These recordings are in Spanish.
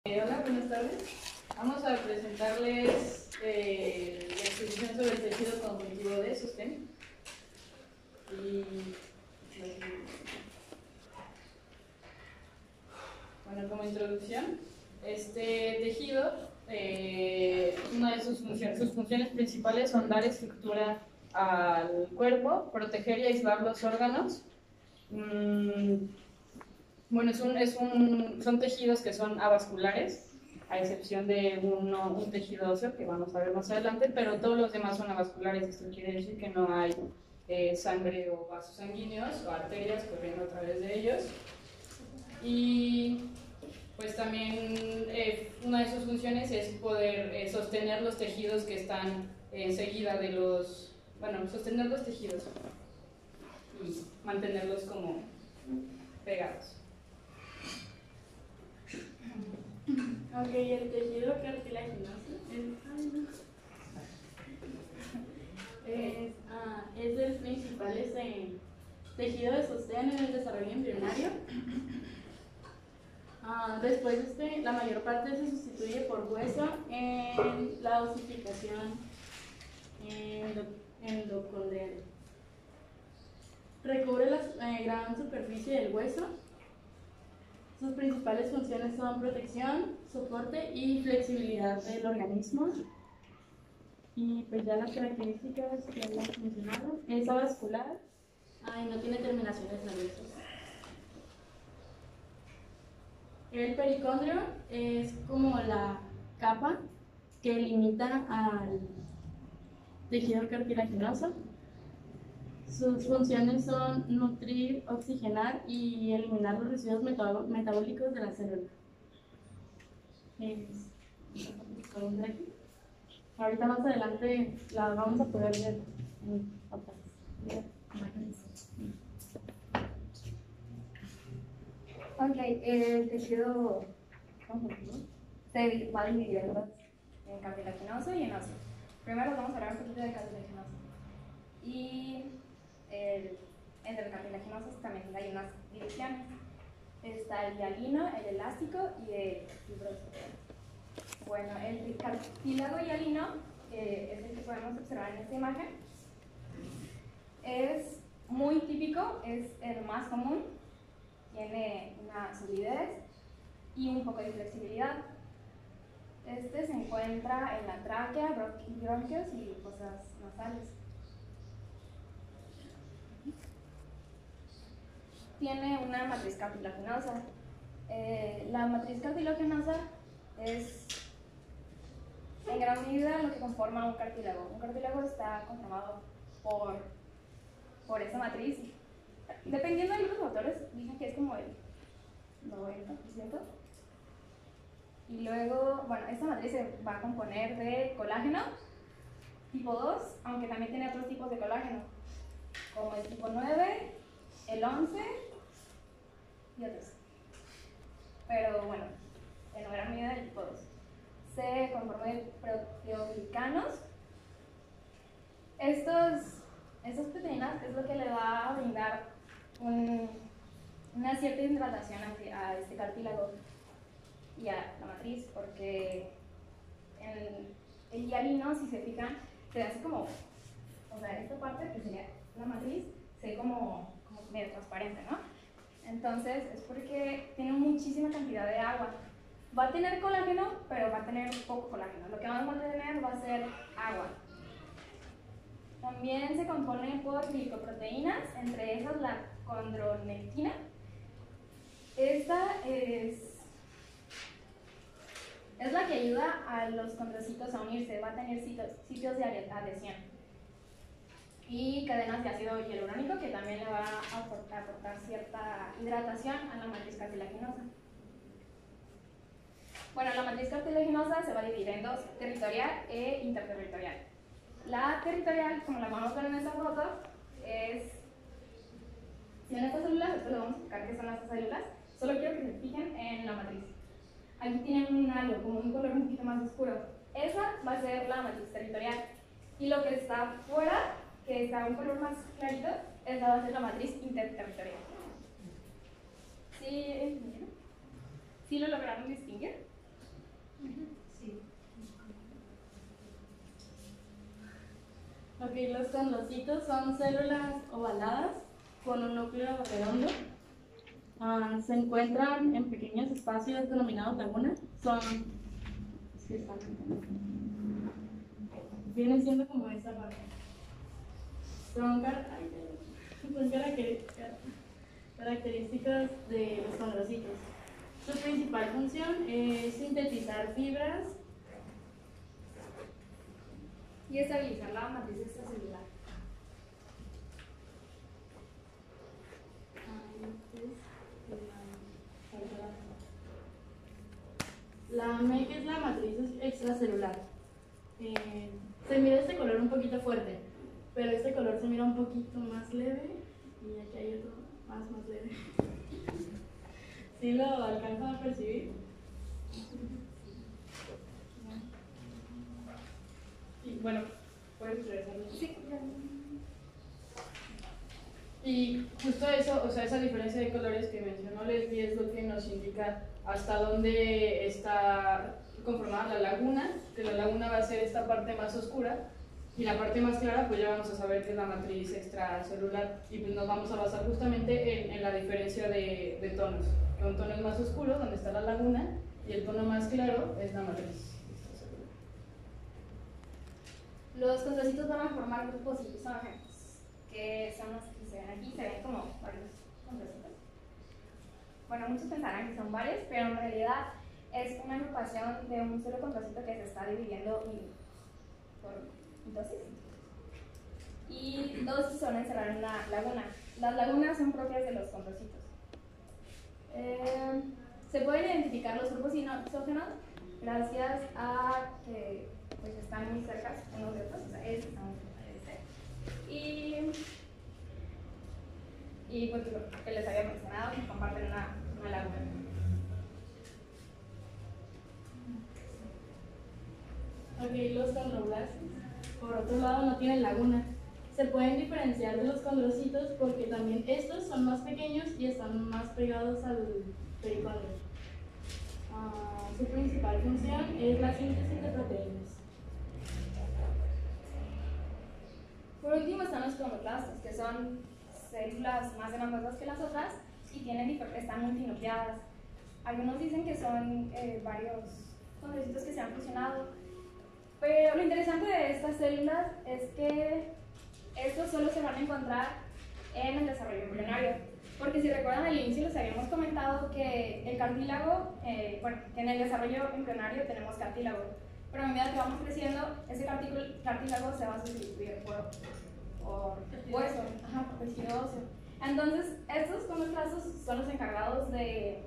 Hola, buenas tardes. Vamos a presentarles la exposición sobre el tejido conjuntivo de sostén. Bueno, como introducción, este tejido, una de sus funciones principales son dar estructura al cuerpo, proteger y aislar los órganos. Bueno, son tejidos que son avasculares, a excepción de un tejido óseo que vamos a ver más adelante, pero todos los demás son avasculares. Esto quiere decir que no hay sangre o vasos sanguíneos o arterias corriendo a través de ellos. Y pues también una de sus funciones es poder sostener los tejidos que están enseguida de los... Bueno, sostener los tejidos y mantenerlos como pegados. Ok, el tejido cartilaginoso es el principal tejido de sostén en el desarrollo embrionario. Después la mayor parte se sustituye por hueso en la osificación endocondrial. Recubre la gran superficie del hueso. Sus principales funciones son protección, soporte y flexibilidad del organismo. Y pues ya las características que hemos mencionado: es avascular y no tiene terminaciones nerviosas. El pericondrio es como la capa que limita al tejido cartilaginoso. Sus funciones son nutrir, oxigenar y eliminar los residuos metabólicos de la célula. Ahorita más adelante la vamos a poder ver en otras imágenes. Ok, el tejido conjuntivo se va a dividir en cartilaginoso y en óseo. Primero vamos a hablar un poquito de cartilaginoso. Y entre el cartilaginoso también hay unas divisiones. Está el hialino, el elástico y el fibroso. Bueno, el cartílago hialino, es el que podemos observar en esta imagen, es muy típico, es el más común, tiene una solidez y un poco de flexibilidad. Este se encuentra en la tráquea, bronquios y fosas nasales. Tiene una matriz cartilaginosa. La matriz cartilaginosa es en gran medida lo que conforma un cartílago. Un cartílago está conformado por esa matriz. Dependiendo de algunos autores, dicen que es como el 90%. Y luego, bueno, esta matriz se va a componer de colágeno tipo 2, aunque también tiene otros tipos de colágeno, como el tipo 9, el 11 y otros. Pero bueno, en gran medida el tipo 2. Se conforma de proteoglicanos. Estas proteínas es lo que le va a brindar una cierta hidratación a este cartílago y a la matriz, porque el hialino, si se fijan, se hace como, o sea, esta parte que sería la matriz, se ve como medio transparente, ¿no? Entonces es porque tiene muchísima cantidad de agua. Va a tener colágeno, pero va a tener poco colágeno. Lo que vamos a tener va a ser agua. También se compone por glicoproteínas, entre esas la condronectina. Esta es la que ayuda a los condrocitos a unirse, va a tener sitios de adhesión. Y cadenas de ácido hialurónico, que también le va a aportar cierta hidratación a la matriz cartilaginosa. Bueno, la matriz cartilaginosa se va a dividir en dos: territorial e interterritorial. La territorial, como la vamos a ver en esta foto, es... Si en estas células, después le vamos a explicar qué son estas células, solo quiero que se fijen en la matriz. Aquí tienen un halo, como un color un poquito más oscuro. Esa va a ser la matriz territorial. Y lo que está fuera, que está un color más clarito, esa va a ser la matriz interterritorial. ¿Sí lo lograron distinguir? los condrocitos son células ovaladas con un núcleo redondo. Se encuentran en pequeños espacios denominados lagunas. Vienen siendo como esta parte. Son características de los condrocitos. Su principal función es sintetizar fibras y estabilizar la matriz extracelular. La MEC es la matriz extracelular. Se mira este color un poquito fuerte, pero este color se mira un poquito más leve y aquí hay otro más leve. ¿Sí lo alcanzan a percibir? Y bueno, puedes regresarlo. Sí, y justo eso, o sea, esa diferencia de colores que mencionó Leslie es lo que nos indica hasta dónde está conformada la laguna, que la laguna va a ser esta parte más oscura y la parte más clara pues ya vamos a saber que es la matriz extracelular y pues nos vamos a basar justamente en la diferencia de tonos, que un tono es más oscuro donde está la laguna y el tono más claro es la matriz extracelular. Los condrocitos van a formar grupos isógenos, que son los que se ven aquí, se ven como varios condrocitos. Bueno, muchos pensarán que son varios, pero en realidad es una agrupación de un solo condrocito que se está dividiendo por mitosis. Y dos se van a encerrar en una laguna. Las lagunas son propias de los condrocitos. Se pueden identificar los grupos isógenos gracias a que pues, están muy cerca unos de otros, o sea, este está muy cerca de este. Y pues lo que les había mencionado, que comparten una laguna. Ok, los condroblastos, por otro lado, no tienen laguna. Se pueden diferenciar de los condrocitos porque también estos son más pequeños y están más pegados al pericondrio. Su principal función es la síntesis de proteínas. Por último están los clonoplastos, que son células más grandes que las otras y están multinucleadas. Algunos dicen que son varios condrocitos que se han fusionado, pero lo interesante de estas células es que estos solo se van a encontrar en el desarrollo embrionario, porque si recuerdan al inicio les habíamos comentado que el cartílago, que en el desarrollo embrionario tenemos cartílago, pero a medida que vamos creciendo, ese cartílago se va a sustituir por hueso, por tejido óseo. Entonces, estos condroblastos son los encargados de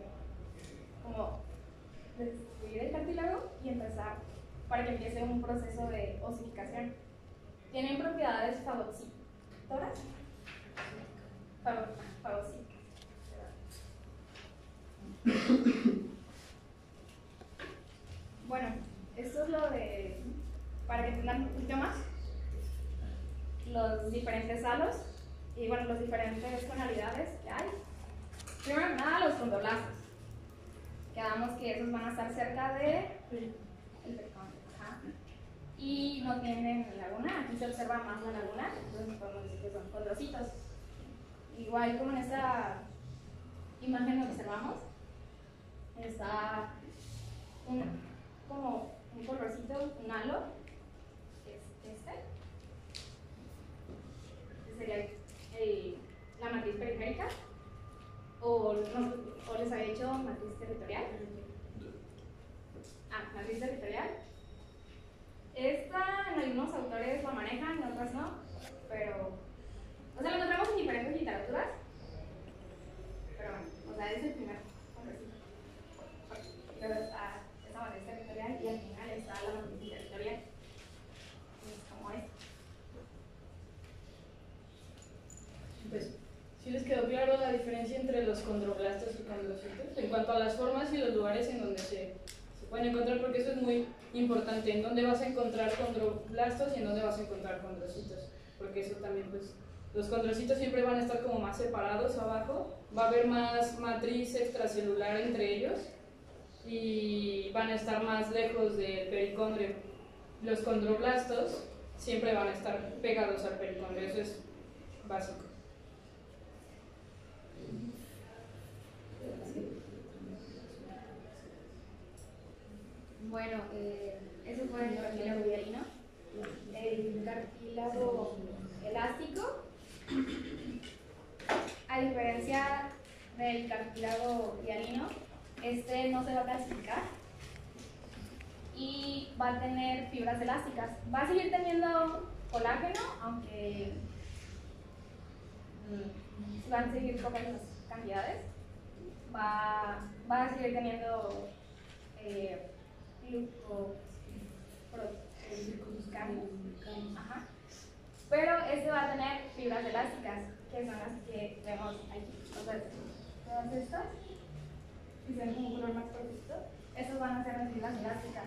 destruir el cartílago y empezar para que empiece un proceso de osificación. Tienen propiedades fagocítoras. Fagocíticas. Bueno, esto es lo de, para que entiendan un poquito más, los diferentes halos y bueno, las diferentes tonalidades que hay. Primero que nada, los condroblastos. Quedamos que esos van a estar cerca de el pericondrio. Y no tienen laguna, aquí se observa más la laguna, entonces podemos decir que son condrocitos. Igual como en esta imagen que observamos, está como un colorcito, un halo, que es este. Este sería la matriz periférica, o les había dicho matriz territorial. Matriz territorial. Esta en algunos autores la manejan, en otras no, pero, o sea, lo encontramos en diferentes literaturas, pero bueno, o sea, es el primer concepto. Luego está esta matriz territorial y al final está la matriz territorial, es como esto. Pues, ¿sí les quedó claro la diferencia entre los condroblastos y condrocitos? En cuanto a las formas y los lugares en donde se pueden encontrar, porque eso es muy importante, en dónde vas a encontrar condroblastos y en dónde vas a encontrar condrocitos, porque eso también, pues, los condrocitos siempre van a estar como más separados abajo, va a haber más matriz extracelular entre ellos y van a estar más lejos del pericondrio. Los condroblastos siempre van a estar pegados al pericondrio, eso es básico. Bueno, eso fue el cartílago hialino. El cartílago elástico, a diferencia del cartílago hialino, este no se va a calcificar y va a tener fibras elásticas. Va a seguir teniendo colágeno, aunque van a seguir pocas cantidades. Va a seguir teniendo pero este va a tener fibras elásticas, que son las que vemos aquí. Entonces, todas estas, si se ven como un color más cortito, estos van a ser las fibras elásticas.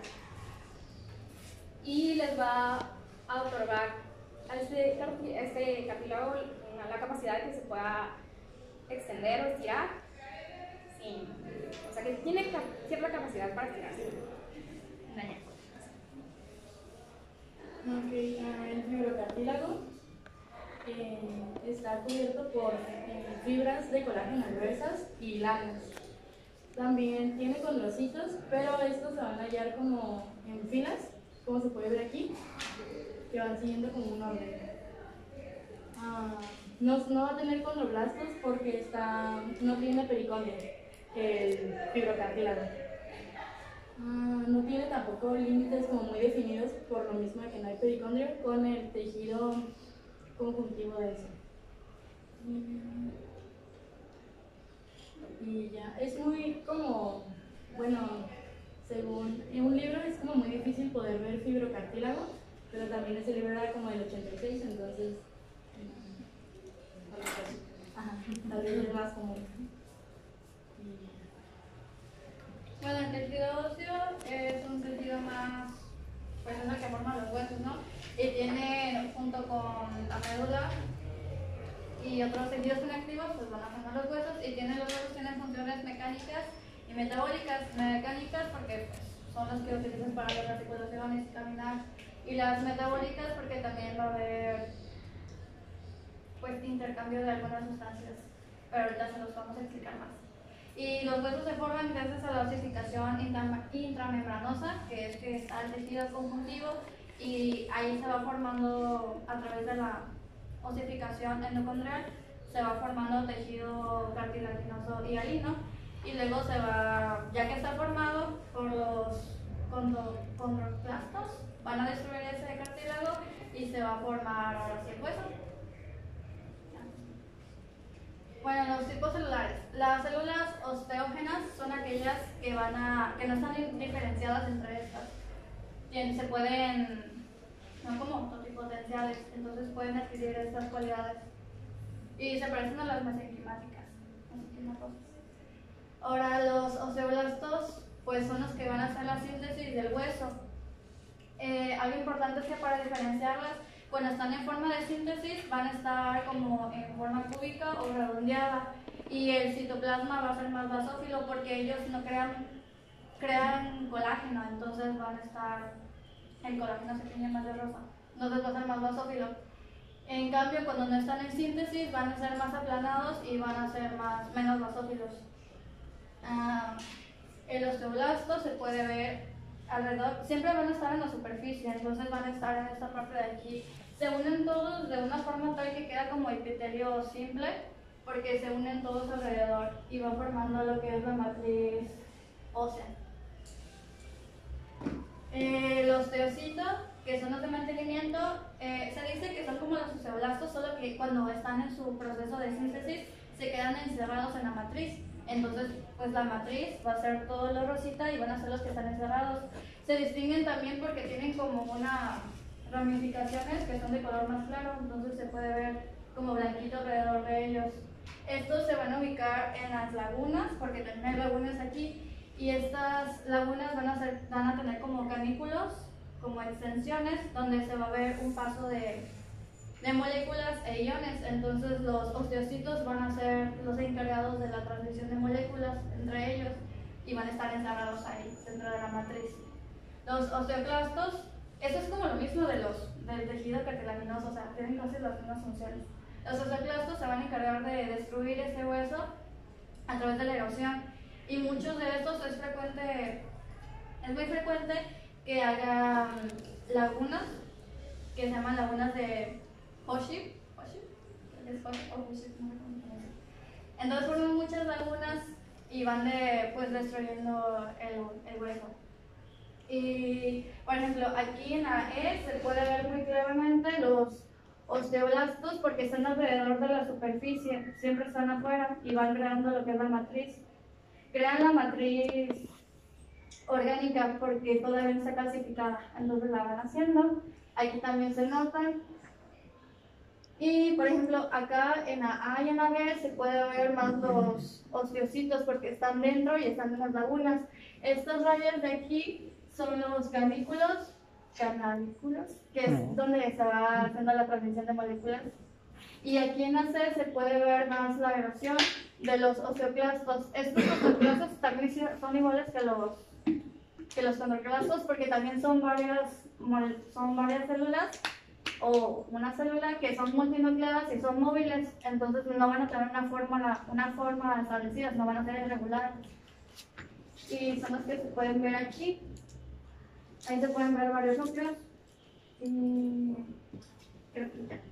Y les va a otorgar a este cartílago la capacidad de que se pueda extender o estirar, o sea que tiene cierta capacidad para estirarse. El fibrocartílago está cubierto por fibras de colágeno gruesas y largas. También tiene condrocitos, pero estos se van a hallar como en filas, como se puede ver aquí, que van siguiendo como un orden. No va a tener condroblastos porque no tiene pericondrio, el fibrocartílago. No tiene tampoco límites como muy definidos por lo mismo de que no hay pericondrio con el tejido conjuntivo de eso. Y ya, es muy como, bueno, según en un libro es como muy difícil poder ver fibrocartílago, pero también ese libro era como del 86, entonces tal vez es más común. Bueno, el tejido óseo es un tejido más, pues es el que forma los huesos, ¿no? Y tiene, junto con la médula y otros tejidos conectivos, pues van a formar los huesos, y los huesos tienen funciones mecánicas y metabólicas. Mecánicas porque pues, son las que utilizan para las articulaciones y caminar, y las metabólicas porque también va a haber pues intercambio de algunas sustancias, pero ahorita se los vamos a explicar más. Y los huesos se forman gracias a la osificación intramembranosa, que es que está el tejido conjuntivo, y ahí se va formando a través de la osificación endocondrial, se va formando tejido cartilaginoso hialino, y luego se va, ya que está formado por los condroblastos, van a destruir ese cartílago y se va a formar ahora sí el hueso. Bueno, los tipos celulares. Las células osteógenas son aquellas que no están diferenciadas entre estas. Se pueden, no como totipotenciales, entonces pueden adquirir estas cualidades. Y se parecen a las mesenquimáticas. Ahora, los osteoblastos, pues son los que van a hacer la síntesis del hueso. Algo importante es que para diferenciarlas, cuando están en forma de síntesis van a estar como en forma cúbica o redondeada, y el citoplasma va a ser más basófilo porque ellos no crean colágeno, entonces el colágeno se tiñe más de rosa, entonces va a ser más basófilo. En cambio, cuando no están en síntesis van a ser más aplanados y van a ser menos basófilos. El osteoblasto se puede ver alrededor, siempre van a estar en la superficie, entonces van a estar en esta parte de aquí. Se unen todos de una forma tal que queda como epitelio simple, porque se unen todos alrededor y van formando lo que es la matriz ósea. Los osteocitos, que son los de mantenimiento, se dice que son como los osteoblastos, solo que cuando están en su proceso de síntesis se quedan encerrados en la matriz. Entonces, pues la matriz va a ser todo lo rosita y van a ser los que están encerrados. Se distinguen también porque tienen como unas ramificaciones que son de color más claro, entonces se puede ver como blanquito alrededor de ellos. Estos se van a ubicar en las lagunas, porque también hay lagunas aquí, y estas lagunas van a tener como canículos, como extensiones, donde se va a ver un paso de moléculas e iones. Entonces los osteocitos van a ser los encargados de la transmisión de moléculas entre ellos y van a estar encerrados ahí dentro de la matriz. Los osteoclastos, eso es como lo mismo de del tejido cartilaginoso, o sea, tienen casi las mismas funciones. Los osteoclastos se van a encargar de destruir ese hueso a través de la erosión, y muchos de estos es muy frecuente que hagan lagunas, que se llaman lagunas de Hoshi, entonces forman muchas lagunas y van pues destruyendo el hueso. Y por ejemplo, aquí en la E se puede ver muy claramente los osteoblastos porque están alrededor de la superficie, siempre están afuera y van creando lo que es la matriz. Crean la matriz orgánica porque todavía no está clasificada, entonces la van haciendo. Aquí también se notan. Y por ejemplo, acá en la A y en la B se puede ver más los osteocitos porque están dentro y están en las lagunas. Estas rayas de aquí son los canículos, que es donde se va haciendo la transmisión de moléculas. Y aquí en la C se puede ver más la erosión de los osteoclastos. Estos osteoclastos también son iguales que los condroclastos porque también son varias células o una célula que son multinucleadas y son móviles, entonces no van a tener una forma establecida, no van a ser irregulares. Y son los que se pueden ver aquí. Ahí se pueden ver varios núcleos. Y creo que ya.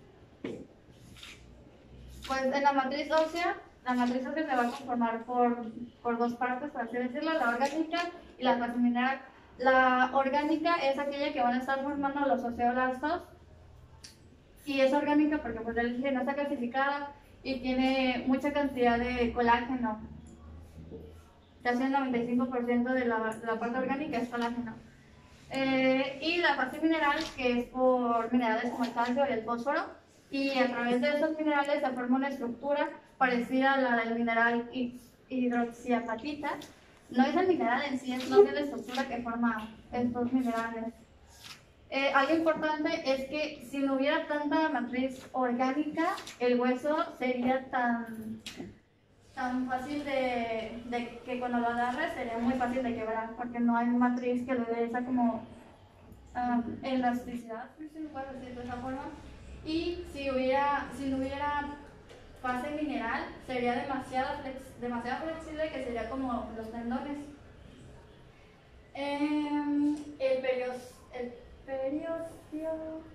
Pues en la matriz ósea se va a conformar por dos partes, por así decirlo, la orgánica y la fase mineral. La orgánica es aquella que van a estar formando los osteoblastos, y es orgánica porque pues el no está clasificada y tiene mucha cantidad de colágeno. Casi el 95% de la parte orgánica es colágeno. Y la fase mineral, que es por minerales como el calcio y el fósforo, y a través de esos minerales se forma una estructura parecida a la del mineral hidroxiapatita. No es el mineral en sí, es la estructura que forma estos minerales. Algo importante es que si no hubiera tanta matriz orgánica, el hueso sería tan fácil de que cuando lo agarres sería muy fácil de quebrar, porque no hay matriz que le dé esa como elasticidad, si se puede decir de esa forma. Y si no hubiera fase mineral, sería demasiado flexible, que sería como los tendones. El periostio.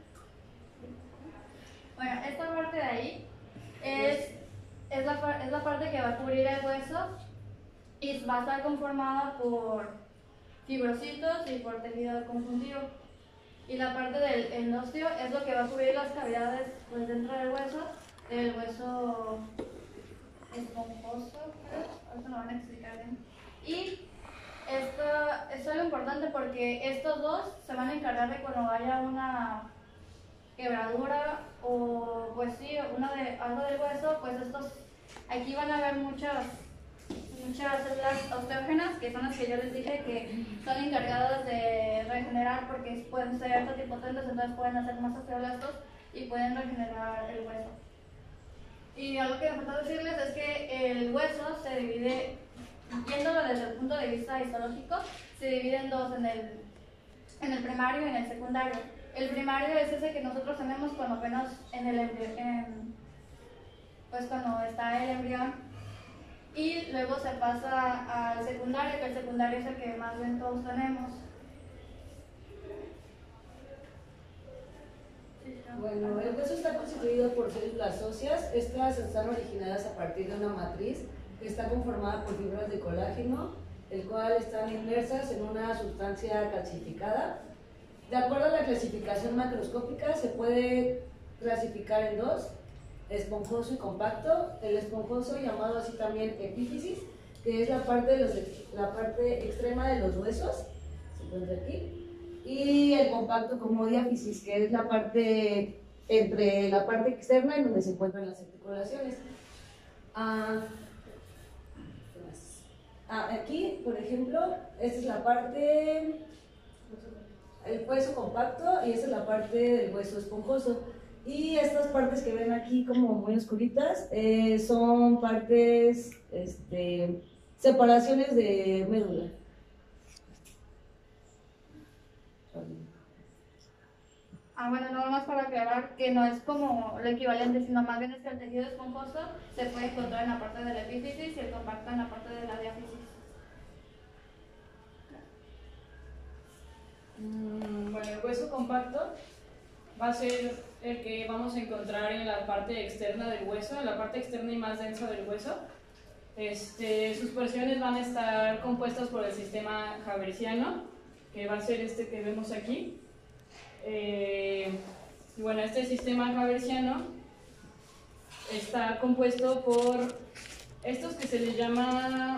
Bueno, esta parte de ahí es la parte que va a cubrir el hueso y va a estar conformada por fibrocitos y por tejido conjuntivo. Y la parte del endostio es lo que va a cubrir las cavidades pues, dentro del hueso esponjoso, ahorita lo van a explicar bien. Y esto es algo importante porque estos dos se van a encargar de cuando haya una quebradura o pues sí, algo del hueso, pues aquí van a haber muchas células osteógenas, que son las que yo les dije que son encargadas de regenerar porque pueden ser totipotentes, entonces pueden hacer más osteoblastos y pueden regenerar el hueso. Y algo que me falta decirles es que el hueso se divide, viéndolo desde el punto de vista histológico, se divide en dos, en el primario y en el secundario. El primario es ese que nosotros tenemos cuando apenas pues cuando está el embrión, y luego se pasa al secundario, que el secundario es el que más bien todos tenemos. Bueno, el hueso está constituido por células óseas. Estas están originadas a partir de una matriz que está conformada por fibras de colágeno, el cual están inmersas en una sustancia calcificada. De acuerdo a la clasificación macroscópica, se puede clasificar en dos: esponjoso y compacto. El esponjoso, llamado así también epífisis, que es la parte extrema de los huesos, se encuentra aquí, y el compacto como diáfisis, que es la parte entre la parte externa en donde se encuentran las articulaciones. Aquí, por ejemplo, esta es la parte, el hueso compacto, y esta es la parte del hueso esponjoso. Y estas partes que ven aquí como muy oscuritas son partes, separaciones de médula. Bueno, no más para aclarar que no es como lo equivalente, sino más bien es que el tejido esponjoso se puede encontrar en la parte de la epífisis y el compacto en la parte de la diáfisis. Bueno, el hueso compacto va a ser el que vamos a encontrar en la parte externa del hueso, en la parte externa y más densa del hueso. Sus porciones van a estar compuestas por el sistema haversiano, que va a ser este que vemos aquí. Bueno, este sistema haversiano está compuesto por estos que se les llama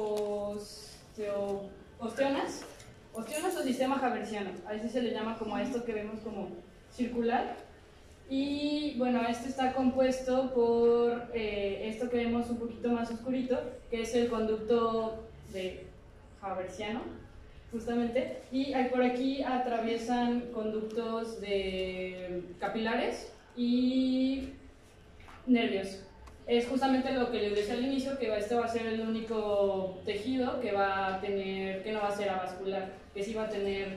osteonas o sistema haversiano. A veces se le llama como a esto que vemos como circular. Y bueno, este está compuesto por esto que vemos un poquito más oscurito, que es el conducto de haversiano, justamente. Y por aquí atraviesan conductos de capilares y nervios. Es justamente lo que les decía al inicio, que este va a ser el único tejido que va a tener, que no va a ser avascular, que sí va a tener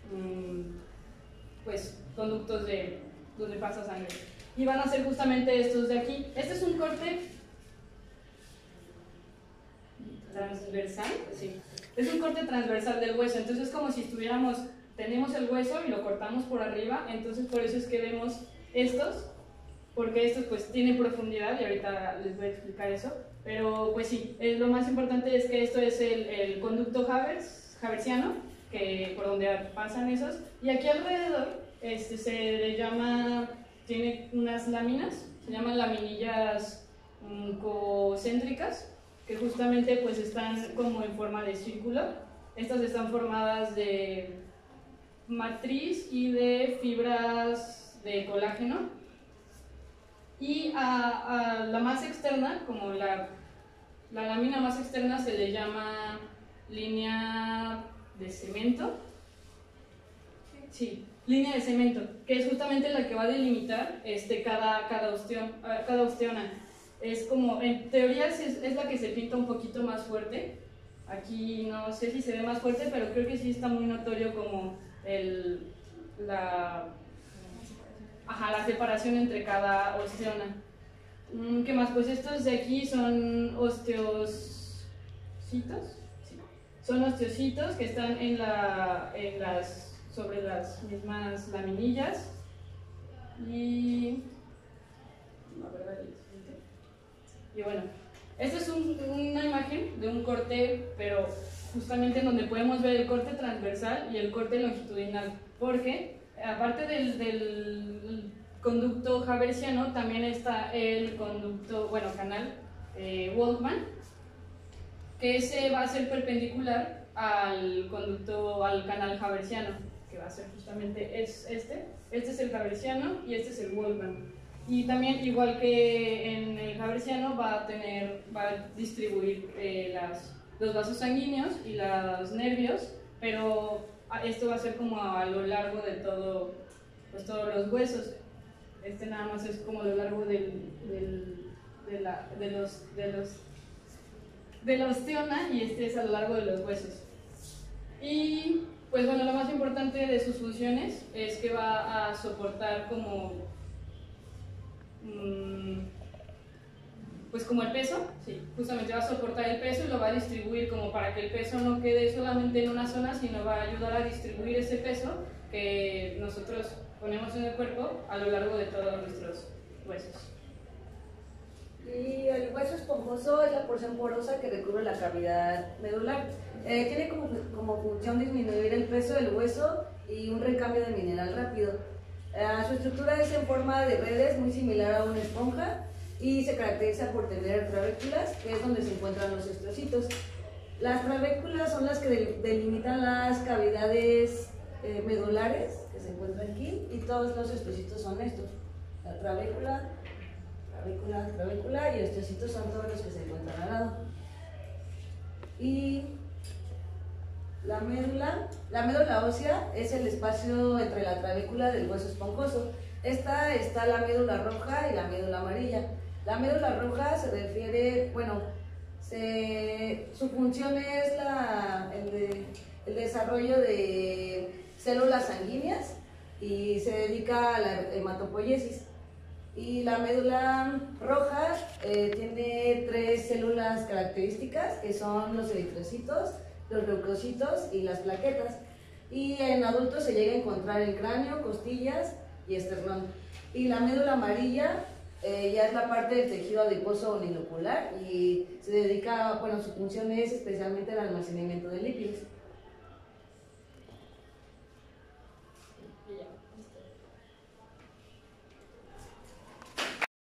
pues conductos de donde pasa sangre. Y van a ser justamente estos de aquí. Este es un corte transversal, sí. Es un corte transversal del hueso, entonces es como si tenemos el hueso y lo cortamos por arriba, entonces por eso es que vemos estos, porque estos pues tienen profundidad y ahorita les voy a explicar eso, pero pues sí, lo más importante es que esto es el conducto haversiano, que por donde pasan esos, y aquí alrededor se le llama, tiene unas láminas, se llaman laminillas concéntricas, que justamente pues están como en forma de círculo. Estas están formadas de matriz y de fibras de colágeno. Y a la más externa, como la lámina más externa, se le llama línea de cemento. Sí, línea de cemento, que es justamente la que va a delimitar cada osteona. Es como, en teoría es la que se pinta un poquito más fuerte. Aquí no sé si se ve más fuerte, pero creo que sí está muy notorio como la separación entre cada osteona. ¿Qué más? Pues estos de aquí son osteocitos. Sí. Son osteocitos que están sobre las mismas laminillas. Y bueno, esta es una imagen de un corte, pero justamente en donde podemos ver el corte transversal y el corte longitudinal, porque aparte del conducto haversiano, también está el conducto, canal Wolfman, que ese va a ser perpendicular al canal haversiano, que va a ser justamente este es el haversiano y este es el Wolfman. Y también, igual que en el haversiano, va a distribuir los vasos sanguíneos y los nervios, pero esto va a ser como a lo largo de todos los huesos. Este nada más es como a lo largo de la osteona, y este es a lo largo de los huesos. Y pues bueno, lo más importante de sus funciones es que va a soportar como el peso, sí, justamente va a soportar el peso y lo va a distribuir como para que el peso no quede solamente en una zona, sino va a ayudar a distribuir ese peso que nosotros ponemos en el cuerpo a lo largo de todos nuestros huesos. Y el hueso esponjoso es la porción porosa que recubre la cavidad medular. Tiene como función disminuir el peso del hueso y un recambio de mineral rápido. Su estructura es en forma de redes, muy similar a una esponja, y se caracteriza por tener trabéculas, que es donde se encuentran los osteocitos. Las trabéculas son las que delimitan las cavidades medulares que se encuentran aquí, y todos los osteocitos son estos. La trabécula, y osteocitos son todos los que se encuentran al lado. Y la médula ósea es el espacio entre la trabécula del hueso esponjoso. Esta está la médula roja y la médula amarilla. La médula roja se refiere, su función es el desarrollo de células sanguíneas, y se dedica a la hematopoiesis. Y la médula roja tiene 3 células características, que son los eritrocitos, los leucocitos y las plaquetas. Y en adultos se llega a encontrar el cráneo, costillas y esternón. Y la médula amarilla ya es la parte del tejido adiposo unilocular y se dedica, bueno, su función es especialmente el almacenamiento de lípidos.